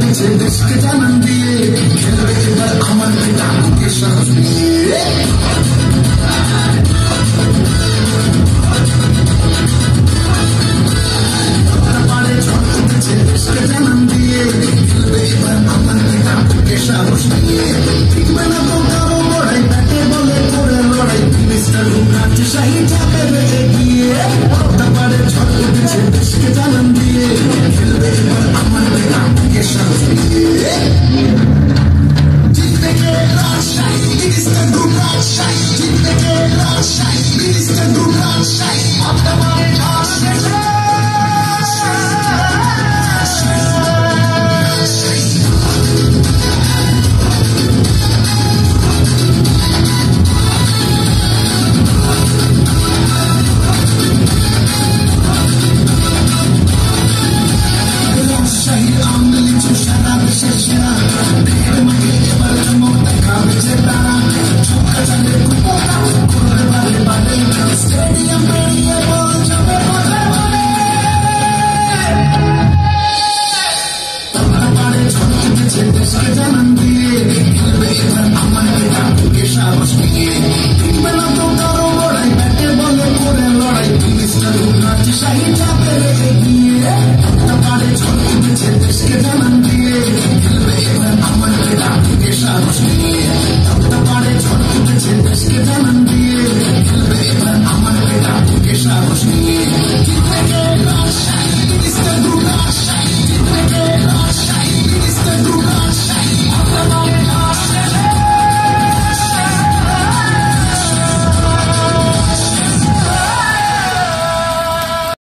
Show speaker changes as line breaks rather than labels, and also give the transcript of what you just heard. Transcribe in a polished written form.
উঠেছে দেশকে জানান দিয়ে খেলবে এবার আমার পিতা বুকে সাহস দিয়ে পারে ঝড় উঠেছে দেশকে জানান দিয়ে খেলবে এবার আমার পিতা বুকে সাহস দিয়ে ঠিকবে না তো কারো লড়াই ব্যাটে বলে করে লড়াই মিস্টার হুকাচ্ছে শাহী যাবে এগিয়ে পারে ঝড় উঠেছে দেশকে জানান দিয়ে খেলবে এবার আমার পিতা বুকে সাহস দিয়ে জিতবে কে রাজশাহী মিনিস্টার হুকাচ্ছে জিতবে কে রাজশাহী মিনিস্টার হুকাচ্ছে আপনার ঝড় উঠেছে সারা দেশের সেরা দেহের মাঠে এবার মমতা খাবে যে তারা ছক্কা চালে